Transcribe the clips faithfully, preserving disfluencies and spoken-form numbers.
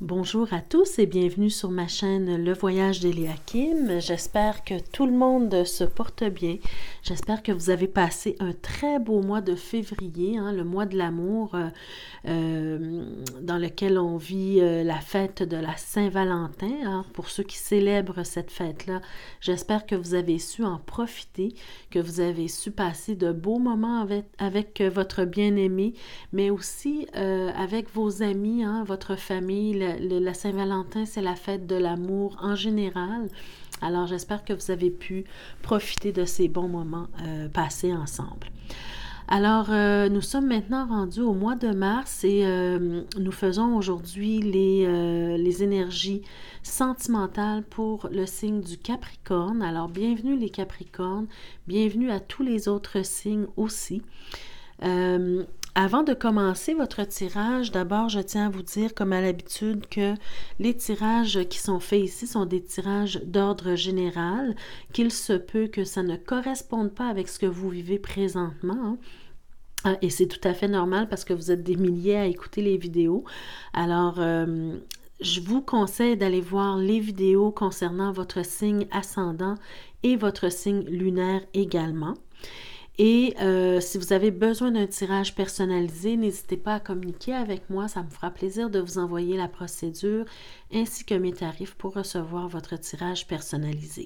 Bonjour à tous et bienvenue sur ma chaîne Le Voyage d'Eliakim. J'espère que tout le monde se porte bien. J'espère que vous avez passé un très beau mois de février, hein, le mois de l'amour, euh, euh, dans lequel on vit euh, la fête de la Saint-Valentin. Hein, pour ceux qui célèbrent cette fête-là, j'espère que vous avez su en profiter, que vous avez su passer de beaux moments avec, avec votre bien-aimé, mais aussi euh, avec vos amis, hein, votre famille. La, la Saint-Valentin, c'est la fête de l'amour en général. Alors, j'espère que vous avez pu profiter de ces bons moments euh, passés ensemble. Alors, euh, nous sommes maintenant rendus au mois de mars et euh, nous faisons aujourd'hui les, euh, les énergies sentimentales pour le signe du Capricorne. Alors, bienvenue les Capricornes, bienvenue à tous les autres signes aussi. Euh, Avant de commencer votre tirage, d'abord, je tiens à vous dire, comme à l'habitude, que les tirages qui sont faits ici sont des tirages d'ordre général, qu'il se peut que ça ne corresponde pas avec ce que vous vivez présentement, hein. Et c'est tout à fait normal parce que vous êtes des milliers à écouter les vidéos. Alors, euh, je vous conseille d'aller voir les vidéos concernant votre signe ascendant et votre signe lunaire également. Et euh, si vous avez besoin d'un tirage personnalisé, n'hésitez pas à communiquer avec moi. Ça me fera plaisir de vous envoyer la procédure ainsi que mes tarifs pour recevoir votre tirage personnalisé.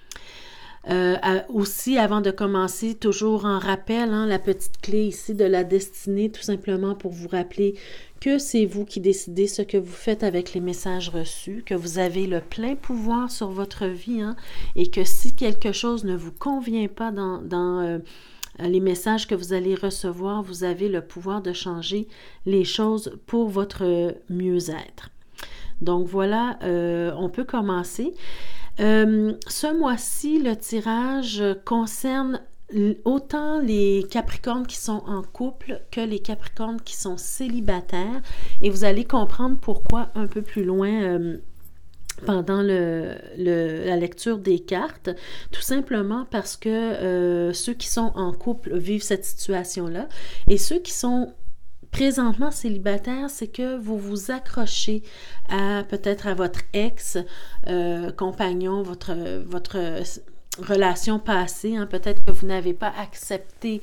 Euh, aussi, avant de commencer, toujours en rappel, hein, la petite clé ici de la destinée, tout simplement pour vous rappeler que c'est vous qui décidez ce que vous faites avec les messages reçus, que vous avez le plein pouvoir sur votre vie, hein, et que si quelque chose ne vous convient pas dans... dans euh, les messages que vous allez recevoir, vous avez le pouvoir de changer les choses pour votre mieux-être. Donc voilà, euh, on peut commencer. Euh, ce mois-ci, le tirage concerne autant les Capricornes qui sont en couple que les Capricornes qui sont célibataires. Et vous allez comprendre pourquoi un peu plus loin euh, pendant le, le, la lecture des cartes, tout simplement parce que euh, ceux qui sont en couple vivent cette situation-là et ceux qui sont présentement célibataires, c'est que vous vous accrochez à peut-être à votre ex, euh, compagnon, votre, votre relation passée, hein, peut-être que vous n'avez pas accepté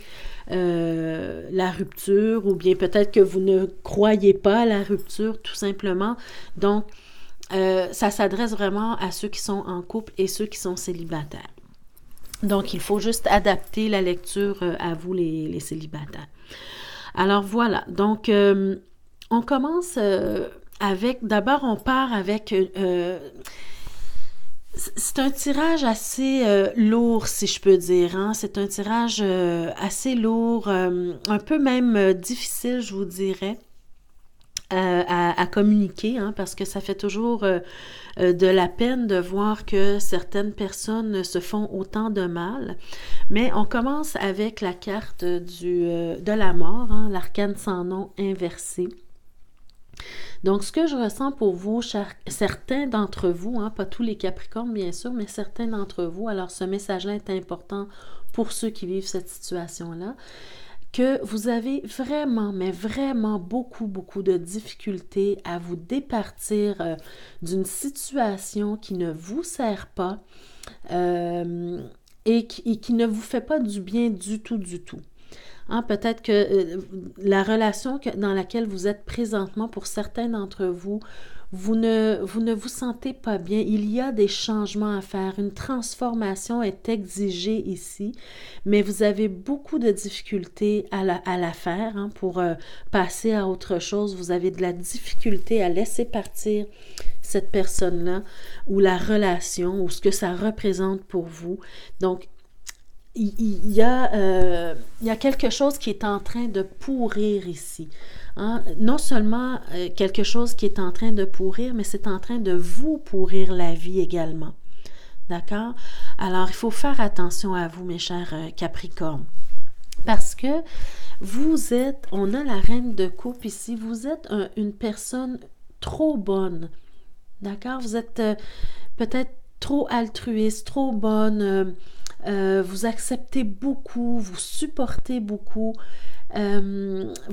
euh, la rupture ou bien peut-être que vous ne croyez pas à la rupture tout simplement. Donc, Euh, ça s'adresse vraiment à ceux qui sont en couple et ceux qui sont célibataires. Donc, il faut juste adapter la lecture euh, à vous, les, les célibataires. Alors, voilà. Donc, euh, on commence euh, avec... D'abord, on part avec... Euh, c'est un tirage assez euh, lourd, si je peux dire. Hein? C'est un tirage euh, assez lourd, euh, un peu même euh, difficile, je vous dirais. À, à communiquer, hein, parce que ça fait toujours euh, de la peine de voir que certaines personnes se font autant de mal. Mais on commence avec la carte du, euh, de la mort, hein, l'arcane sans nom inversé. Donc, ce que je ressens pour vous, certains d'entre vous, hein, pas tous les Capricornes bien sûr, mais certains d'entre vous, alors ce message-là est important pour ceux qui vivent cette situation-là, que vous avez vraiment, mais vraiment beaucoup, beaucoup de difficultés à vous départir euh, d'une situation qui ne vous sert pas euh, et, qui, et qui ne vous fait pas du bien du tout, du tout. Hein, peut-être que euh, la relation que, dans laquelle vous êtes présentement, pour certains d'entre vous, Vous ne, vous ne vous sentez pas bien, il y a des changements à faire, une transformation est exigée ici, mais vous avez beaucoup de difficultés à la, à la faire, hein, pour euh, passer à autre chose. Vous avez de la difficulté à laisser partir cette personne-là ou la relation ou ce que ça représente pour vous. Donc, il, il, y a, euh, il y a quelque chose qui est en train de pourrir ici. Hein? Non seulement euh, quelque chose qui est en train de pourrir, mais c'est en train de vous pourrir la vie également. D'accord? Alors, il faut faire attention à vous, mes chers euh, Capricornes. Parce que vous êtes, on a la reine de coupe ici, vous êtes un, une personne trop bonne. D'accord? Vous êtes euh, peut-être trop altruiste, trop bonne, euh, euh, vous acceptez beaucoup, vous supportez beaucoup. Euh, vous,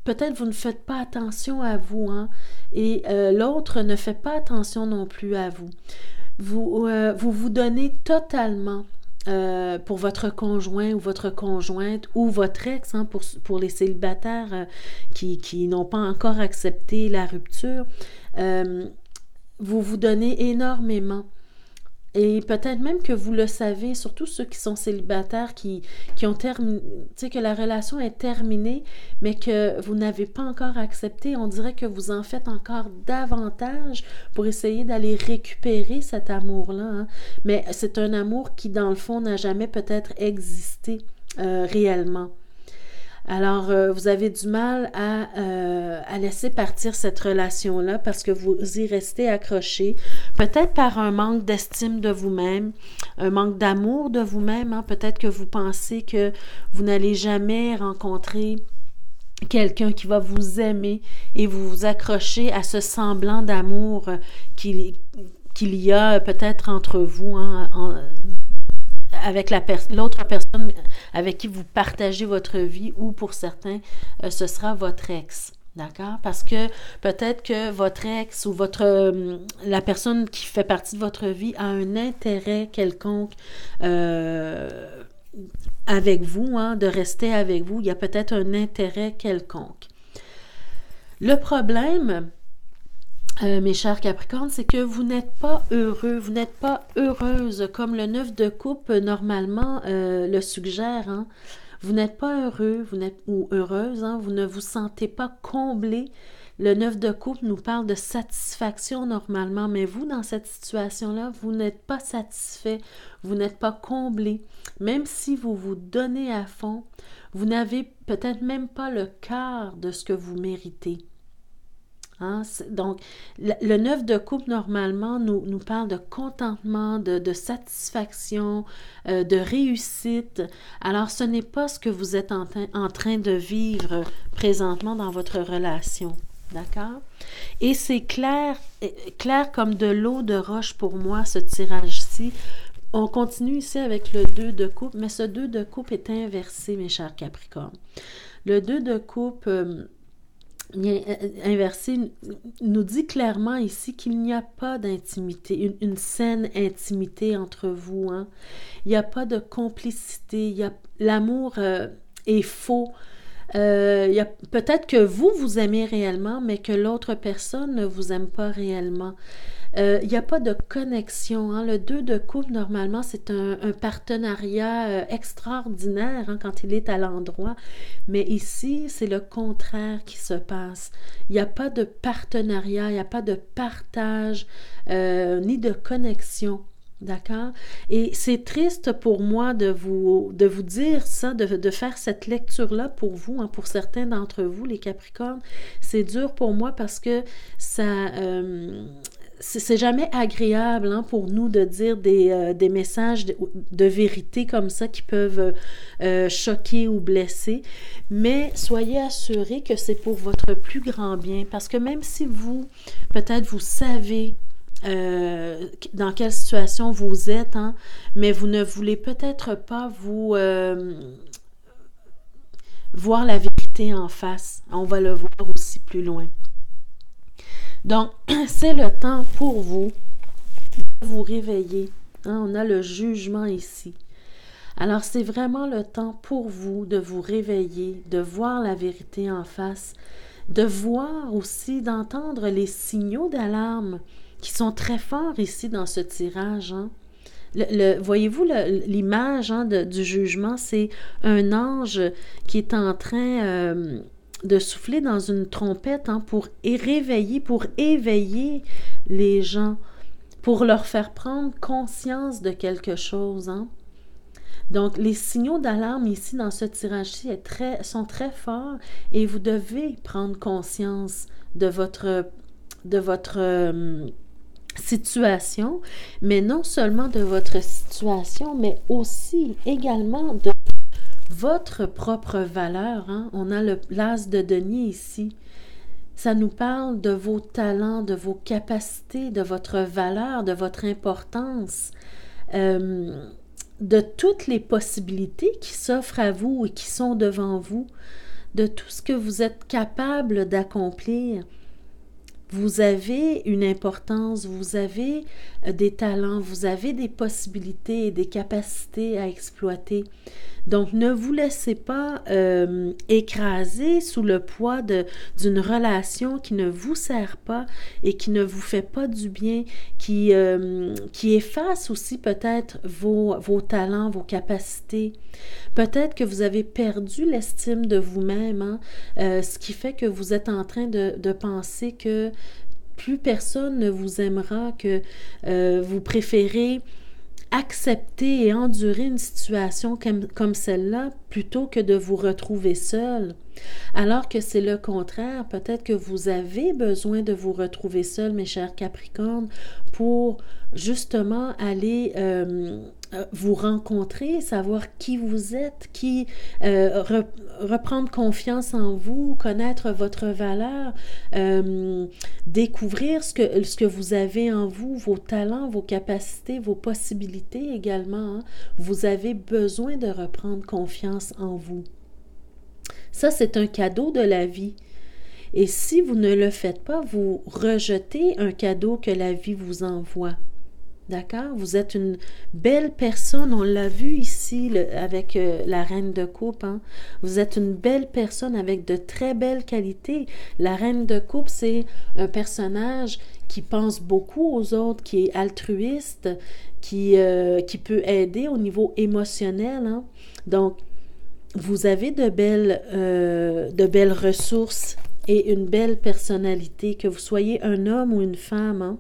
peut-être vous ne faites pas attention à vous, hein, et euh, l'autre ne fait pas attention non plus à vous. Vous euh, vous, vous donnez totalement euh, pour votre conjoint ou votre conjointe ou votre ex, hein, pour, pour les célibataires euh, qui, qui n'ont pas encore accepté la rupture, euh, vous vous donnez énormément. Et peut-être même que vous le savez, surtout ceux qui sont célibataires, qui, qui ont terminé, tu sais, que la relation est terminée, mais que vous n'avez pas encore accepté. On dirait que vous en faites encore davantage pour essayer d'aller récupérer cet amour-là, hein. Mais c'est un amour qui, dans le fond, n'a jamais peut-être existé euh, réellement. Alors, euh, vous avez du mal à, euh, à laisser partir cette relation-là parce que vous y restez accroché, peut-être par un manque d'estime de vous-même, un manque d'amour de vous-même, hein. Peut-être que vous pensez que vous n'allez jamais rencontrer quelqu'un qui va vous aimer et vous vous accrochez à ce semblant d'amour qu'il, qu'il y a peut-être entre vous, hein, en, avec la pers- l'autre personne avec qui vous partagez votre vie, ou pour certains, euh, ce sera votre ex. D'accord? Parce que peut-être que votre ex ou votre euh, la personne qui fait partie de votre vie a un intérêt quelconque euh, avec vous, hein, de rester avec vous. Il y a peut-être un intérêt quelconque. Le problème, Euh, mes chers Capricornes, c'est que vous n'êtes pas heureux, vous n'êtes pas heureuse, comme le neuf de coupe normalement euh, le suggère, hein. Vous n'êtes pas heureux, vous n'êtes ou heureuse, hein, vous ne vous sentez pas comblé. Le neuf de coupe nous parle de satisfaction normalement, mais vous, dans cette situation-là, vous n'êtes pas satisfait, vous n'êtes pas comblé. Même si vous vous donnez à fond, vous n'avez peut-être même pas le quart de ce que vous méritez. Hein? Donc, le neuf de coupe, normalement, nous, nous parle de contentement, de, de satisfaction, euh, de réussite. Alors, ce n'est pas ce que vous êtes en, en train de vivre présentement dans votre relation. D'accord? Et c'est clair, clair comme de l'eau de roche pour moi, ce tirage-ci. On continue ici avec le deux de coupe, mais ce deux de coupe est inversé, mes chers Capricornes. Le deux de coupe... Euh, Bien, inversé nous dit clairement ici qu'il n'y a pas d'intimité, une, une saine intimité entre vous, hein. Il n'y a pas de complicité, il y a, l'amour euh, est faux. Euh, il y a, peut-être que vous, vous aimez réellement, mais que l'autre personne ne vous aime pas réellement. Euh, il n'y a pas de connexion, hein. Le deux de coupe, normalement, c'est un, un partenariat euh, extraordinaire, hein, quand il est à l'endroit. Mais ici, c'est le contraire qui se passe. Il n'y a pas de partenariat, il n'y a pas de partage, euh, ni de connexion. D'accord? Et c'est triste pour moi de vous, de vous dire ça, de, de faire cette lecture-là pour vous, hein, pour certains d'entre vous, les Capricornes. C'est dur pour moi parce que ça... Euh, c'est jamais agréable, hein, pour nous de dire des, euh, des messages de, de vérité comme ça qui peuvent euh, choquer ou blesser, mais soyez assurés que c'est pour votre plus grand bien, parce que même si vous, peut-être vous savez euh, dans quelle situation vous êtes, hein, mais vous ne voulez peut-être pas vous euh, voir la vérité en face. On va le voir aussi plus loin. Donc, c'est le temps pour vous de vous réveiller. Hein, on a le jugement ici. Alors, c'est vraiment le temps pour vous de vous réveiller, de voir la vérité en face, de voir aussi, d'entendre les signaux d'alarme qui sont très forts ici dans ce tirage. Hein. Le, le, voyez-vous le, l'image, hein, de, du jugement, c'est un ange qui est en train... Euh, de souffler dans une trompette, hein, pour réveiller, pour éveiller les gens, pour leur faire prendre conscience de quelque chose. Hein. Donc, les signaux d'alarme ici, dans ce tirage-ci, est très, sont très forts et vous devez prendre conscience de votre, de votre euh, situation, mais non seulement de votre situation, mais aussi également de votre propre valeur. Hein? On a le l'as de denier ici. Ça nous parle de vos talents, de vos capacités, de votre valeur, de votre importance, euh, de toutes les possibilités qui s'offrent à vous et qui sont devant vous. de tout ce que vous êtes capable d'accomplir. Vous avez une importance, vous avez des talents, vous avez des possibilités et des capacités à exploiter. Donc, ne vous laissez pas euh, écraser sous le poids de, d'une relation qui ne vous sert pas et qui ne vous fait pas du bien, qui, euh, qui efface aussi peut-être vos, vos talents, vos capacités. Peut-être que vous avez perdu l'estime de vous-même, hein, euh, ce qui fait que vous êtes en train de, de penser que plus personne ne vous aimera, que euh, vous préférez accepter et endurer une situation comme, comme celle-là plutôt que de vous retrouver seul. Alors que c'est le contraire, peut-être que vous avez besoin de vous retrouver seul, mes chers Capricornes, pour justement aller euh, vous rencontrer, savoir qui vous êtes, qui euh, re, reprendre confiance en vous, connaître votre valeur, euh, découvrir ce que, ce que vous avez en vous, vos talents, vos capacités, vos possibilités également. Hein. Vous avez besoin de reprendre confiance en vous. Ça, c'est un cadeau de la vie. Et si vous ne le faites pas, vous rejetez un cadeau que la vie vous envoie. D'accord? Vous êtes une belle personne, on l'a vu ici le, avec euh, la reine de coupe. Hein? Vous êtes une belle personne avec de très belles qualités. La reine de coupe, c'est un personnage qui pense beaucoup aux autres, qui est altruiste, qui, euh, qui peut aider au niveau émotionnel. Hein? Donc, vous avez de belles, euh, de belles ressources et une belle personnalité, que vous soyez un homme ou une femme. Hein?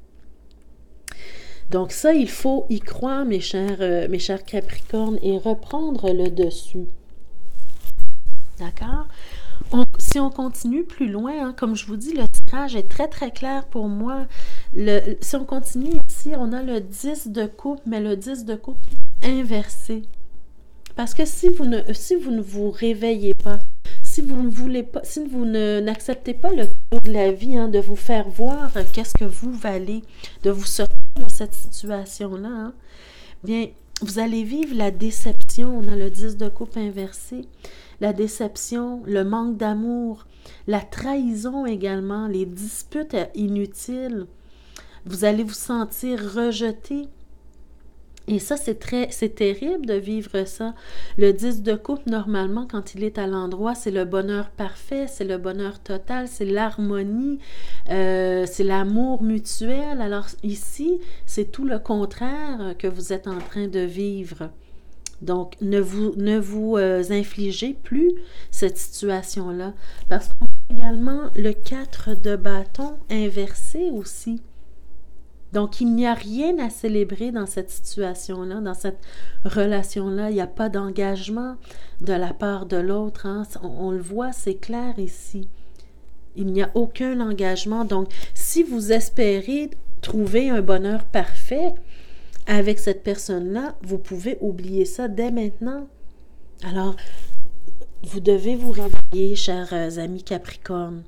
Donc ça, il faut y croire, mes chers, euh, mes chers Capricornes, et reprendre le dessus. D'accord? On, si on continue plus loin, hein, comme je vous dis, le tirage est très, très clair pour moi. Le, si on continue ici, on a le dix de coupe, mais le dix de coupe inversé. Parce que si vous ne, si vous ne vous réveillez pas, si vous ne voulez pas, si vous ne, n'acceptez pas le cadeau de la vie, hein, de vous faire voir euh, qu'est-ce que vous valez, de vous sortir de cette situation-là, hein, bien, vous allez vivre la déception. On a le dix de coupe inversé. La déception, le manque d'amour, la trahison également, les disputes inutiles. Vous allez vous sentir rejeté. Et ça, c'est très, c'est terrible de vivre ça. Le dix de coupe, normalement, quand il est à l'endroit, c'est le bonheur parfait, c'est le bonheur total, c'est l'harmonie, euh, c'est l'amour mutuel. Alors ici, c'est tout le contraire que vous êtes en train de vivre. Donc, ne vous, ne vous euh, infligez plus cette situation-là. Parce qu'on a également le quatre de bâton inversé aussi. Donc, il n'y a rien à célébrer dans cette situation-là, dans cette relation-là. Il n'y a pas d'engagement de la part de l'autre. Hein. On, on le voit, c'est clair ici. Il n'y a aucun engagement. Donc, si vous espérez trouver un bonheur parfait avec cette personne-là, vous pouvez oublier ça dès maintenant. Alors, vous devez vous réveiller, chers amis Capricorne.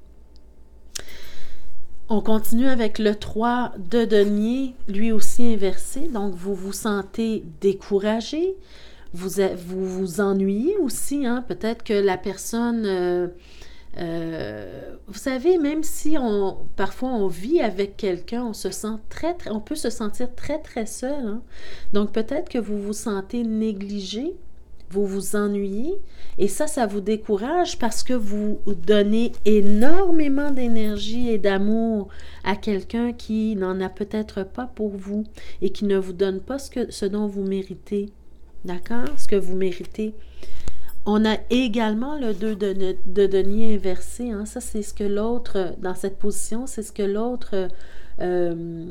On continue avec le trois de denier, lui aussi inversé. Donc, vous vous sentez découragé, vous vous, vous ennuyez aussi. Hein? Peut-être que la personne... Euh, euh, vous savez, même si on parfois on vit avec quelqu'un, on se sent très, très... On peut se sentir très, très seul. Hein? Donc, peut-être que vous vous sentez négligé. Vous vous ennuyez et ça, ça vous décourage parce que vous donnez énormément d'énergie et d'amour à quelqu'un qui n'en a peut-être pas pour vous et qui ne vous donne pas ce, que, ce dont vous méritez. D'accord? Ce que vous méritez. On a également le deux de, de denier inversé. Hein? Ça, c'est ce que l'autre, dans cette position, c'est ce que l'autre... Euh,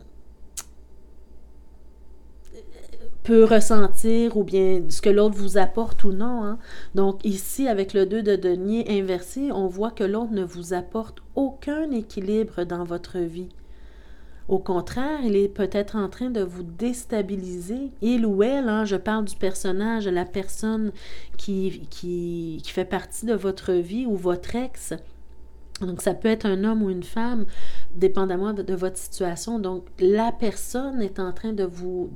peut ressentir ou bien ce que l'autre vous apporte ou non. Hein. Donc ici, avec le deux de denier inversé, on voit que l'autre ne vous apporte aucun équilibre dans votre vie. Au contraire, il est peut-être en train de vous déstabiliser. Il ou elle, hein, je parle du personnage, la personne qui, qui, qui fait partie de votre vie ou votre ex. Donc, ça peut être un homme ou une femme, dépendamment de, de votre situation. Donc, la personne est en train de vous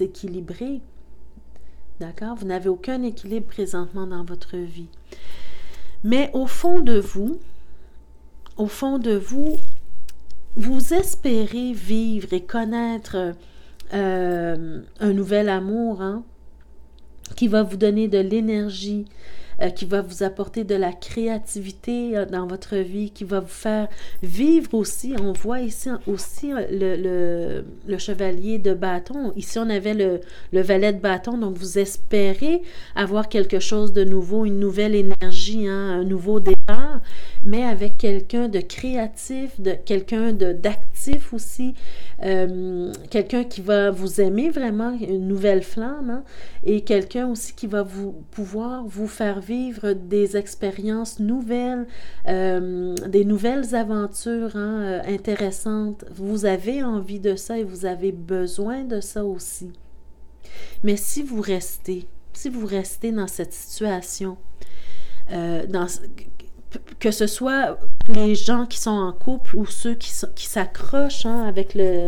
déséquilibrer. D'accord? Vous n'avez aucun équilibre présentement dans votre vie. Mais au fond de vous, au fond de vous, vous espérez vivre et connaître euh, un nouvel amour, hein, qui va vous donner de l'énergie, euh, qui va vous apporter de la créativité euh, dans votre vie, qui va vous faire vivre aussi. On voit ici aussi le, le, le chevalier de bâton. Ici, on avait le, le valet de bâton. Donc, vous espérez avoir quelque chose de nouveau, une nouvelle énergie, hein, un nouveau départ, mais avec quelqu'un de créatif, de quelqu'un de, d'actif aussi, euh, quelqu'un qui va vous aimer vraiment, une nouvelle flamme, hein, et quelqu'un aussi qui va vous pouvoir vous faire vivre des expériences nouvelles, euh, des nouvelles aventures, hein, euh, intéressantes. Vous avez envie de ça et vous avez besoin de ça aussi. Mais si vous restez, si vous restez dans cette situation, euh, dans, que ce soit les gens qui sont en couple ou ceux qui, sont, qui s'accrochent, hein, avec le,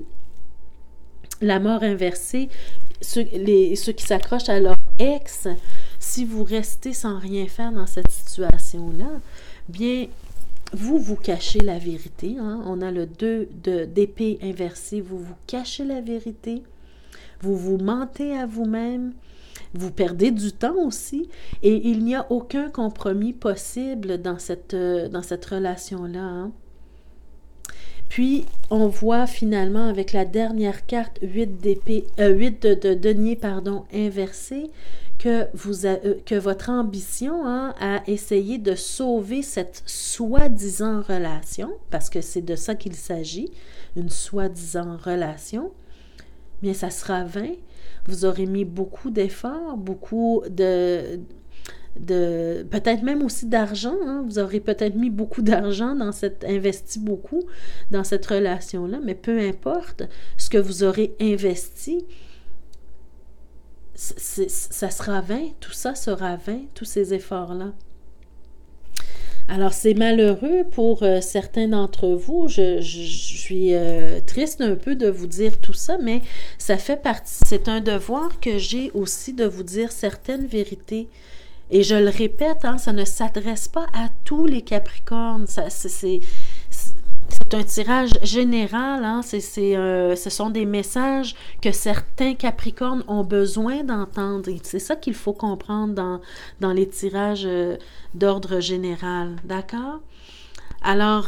la mort inversée, ceux, les, ceux qui s'accrochent à leur ex, si vous restez sans rien faire dans cette situation-là, bien, vous vous cachez la vérité. Hein? On a le deux de, d'épée inversée. Vous vous cachez la vérité. Vous vous mentez à vous-même. Vous perdez du temps aussi. Et il n'y a aucun compromis possible dans cette, dans cette relation-là. Hein? Puis, on voit finalement avec la dernière carte, huit d'épée, euh, huit de, de denier, pardon, inversé, que, vous a, euh, que votre ambition, hein, a essayé de sauver cette soi-disant relation, parce que c'est de ça qu'il s'agit, une soi-disant relation, bien ça sera vain. Vous aurez mis beaucoup d'efforts, beaucoup de... de peut-être même aussi d'argent, hein? Vous aurez peut-être mis beaucoup d'argent dans cette, investi beaucoup dans cette relation-là, mais peu importe ce que vous aurez investi, c'est, ça sera vain, tout ça sera vain, tous ces efforts-là. Alors, c'est malheureux pour euh, certains d'entre vous. Je, je, je suis euh, triste un peu de vous dire tout ça, mais ça fait partie, c'est un devoir que j'ai aussi de vous dire certaines vérités. Et je le répète, hein, ça ne s'adresse pas à tous les Capricornes. Ça, c'est, c'est, c'est un tirage général. Hein, c'est, c'est, euh, ce sont des messages que certains Capricornes ont besoin d'entendre. Et c'est ça qu'il faut comprendre dans, dans les tirages euh, d'ordre général. D'accord? Alors,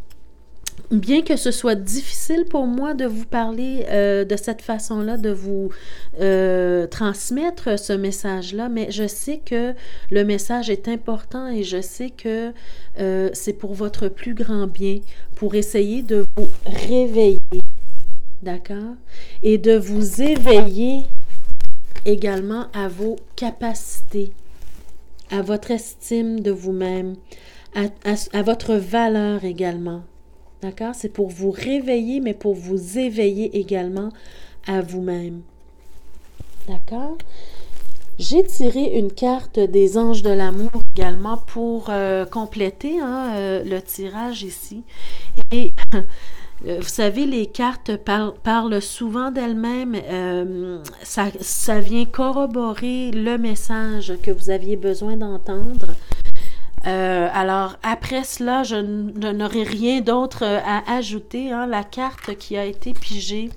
bien que ce soit difficile pour moi de vous parler euh, de cette façon-là, de vous euh, transmettre ce message-là, mais je sais que le message est important et je sais que euh, c'est pour votre plus grand bien, pour essayer de vous réveiller, d'accord? Et de vous éveiller également à vos capacités, à votre estime de vous-même, à, à, à votre valeur également. D'accord? C'est pour vous réveiller, mais pour vous éveiller également à vous-même. D'accord? J'ai tiré une carte des anges de l'amour également pour euh, compléter, hein, euh, le tirage ici. Et vous savez, les cartes par, parlent souvent d'elles-mêmes. Euh, ça, ça vient corroborer le message que vous aviez besoin d'entendre. Euh, alors, après cela, je, je n'aurai rien d'autre à ajouter. Hein. La carte qui a été pigée,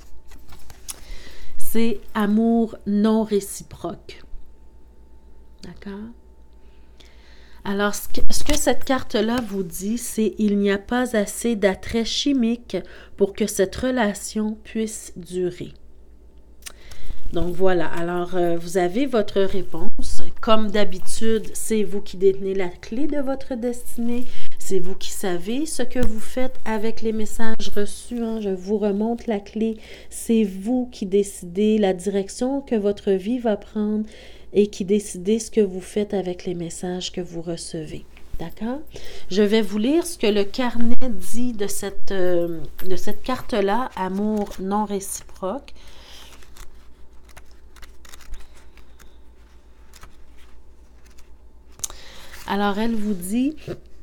c'est amour non réciproque. D'accord? Alors, ce que, ce que cette carte-là vous dit, c'est il n'y a pas assez d'attrait chimique pour que cette relation puisse durer. Donc voilà, alors euh, vous avez votre réponse. Comme d'habitude, c'est vous qui détenez la clé de votre destinée. C'est vous qui savez ce que vous faites avec les messages reçus. Hein. Je vous remonte la clé. C'est vous qui décidez la direction que votre vie va prendre et qui décidez ce que vous faites avec les messages que vous recevez. D'accord? Je vais vous lire ce que le carnet dit de cette, euh, de cette carte-là, amour non réciproque. Alors, elle vous dit,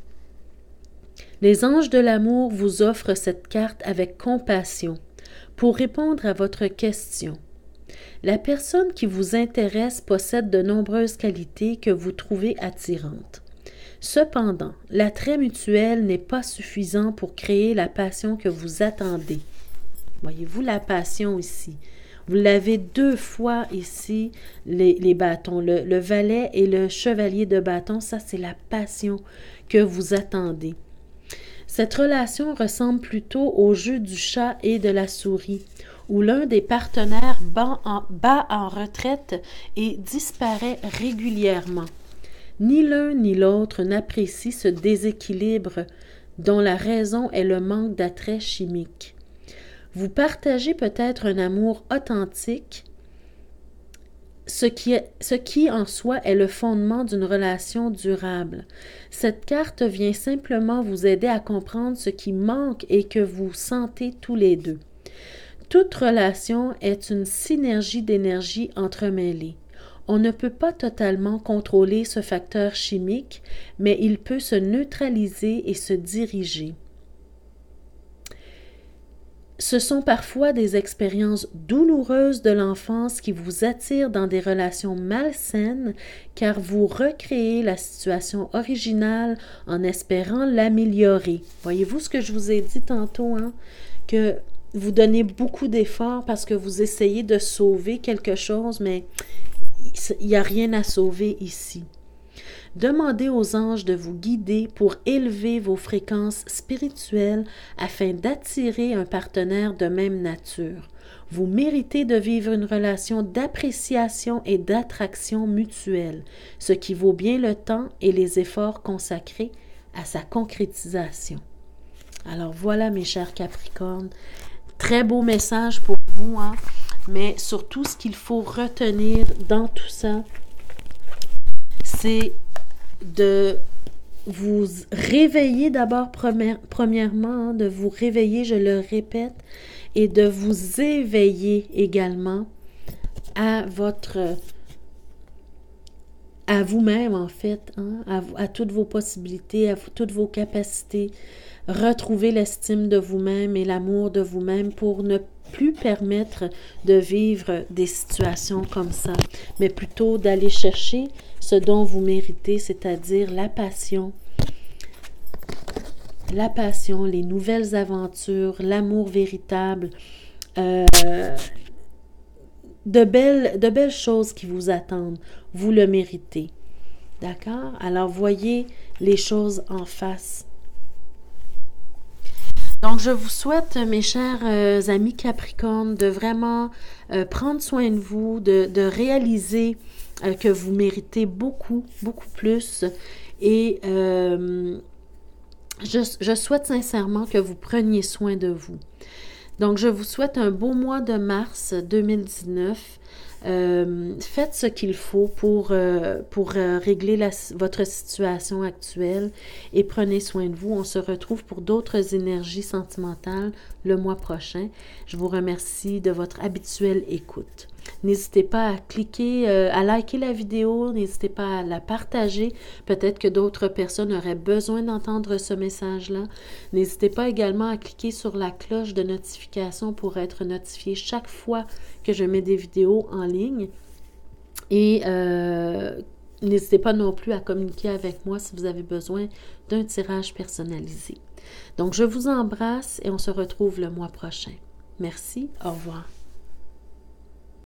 les anges de l'amour vous offrent cette carte avec compassion pour répondre à votre question. La personne qui vous intéresse possède de nombreuses qualités que vous trouvez attirantes. Cependant, l'attrait mutuel n'est pas suffisant pour créer la passion que vous attendez. Voyez-vous la passion ici? Vous l'avez deux fois ici, les, les bâtons. Le, le valet et le chevalier de bâton, ça c'est la passion que vous attendez. Cette relation ressemble plutôt au jeu du chat et de la souris, où l'un des partenaires bat en, bat en retraite et disparaît régulièrement. Ni l'un ni l'autre n'apprécie ce déséquilibre dont la raison est le manque d'attrait chimique. Vous partagez peut-être un amour authentique, ce qui, est, ce qui en soi est le fondement d'une relation durable. Cette carte vient simplement vous aider à comprendre ce qui manque et que vous sentez tous les deux. Toute relation est une synergie d'énergie entremêlée. On ne peut pas totalement contrôler ce facteur chimique, mais il peut se neutraliser et se diriger. Ce sont parfois des expériences douloureuses de l'enfance qui vous attirent dans des relations malsaines, car vous recréez la situation originale en espérant l'améliorer. Voyez-vous ce que je vous ai dit tantôt, hein? Que vous donnez beaucoup d'efforts parce que vous essayez de sauver quelque chose, mais il n'y a rien à sauver ici. Demandez aux anges de vous guider pour élever vos fréquences spirituelles afin d'attirer un partenaire de même nature. Vous méritez de vivre une relation d'appréciation et d'attraction mutuelle, ce qui vaut bien le temps et les efforts consacrés à sa concrétisation. Alors voilà mes chers Capricornes, très beau message pour vous, hein? Mais surtout ce qu'il faut retenir dans tout ça, c'est de vous réveiller d'abord première, premièrement, hein, de vous réveiller, je le répète, et de vous éveiller également à votre, à vous-même en fait, hein, à, à toutes vos possibilités, à toutes vos capacités. Retrouver l'estime de vous-même et l'amour de vous-même pour ne plus permettre de vivre des situations comme ça, mais plutôt d'aller chercher ce dont vous méritez, c'est-à-dire la passion, la passion, les nouvelles aventures, l'amour véritable, euh, de belles, de belles choses qui vous attendent. Vous le méritez. D'accord? Alors, voyez les choses en face. Donc, je vous souhaite, mes chers euh, amis Capricorne, de vraiment euh, prendre soin de vous, de, de réaliser euh, que vous méritez beaucoup, beaucoup plus. Et euh, je, je souhaite sincèrement que vous preniez soin de vous. Donc, je vous souhaite un beau mois de mars deux mille dix-neuf. Euh, faites ce qu'il faut pour, euh, pour euh, régler la, votre situation actuelle et prenez soin de vous. On se retrouve pour d'autres énergies sentimentales le mois prochain. Je vous remercie de votre habituelle écoute. N'hésitez pas à cliquer, euh, à liker la vidéo, n'hésitez pas à la partager. Peut-être que d'autres personnes auraient besoin d'entendre ce message-là. N'hésitez pas également à cliquer sur la cloche de notification pour être notifié chaque fois que je mets des vidéos en ligne. Et euh, n'hésitez pas non plus à communiquer avec moi si vous avez besoin d'un tirage personnalisé. Donc, je vous embrasse et on se retrouve le mois prochain. Merci, au revoir.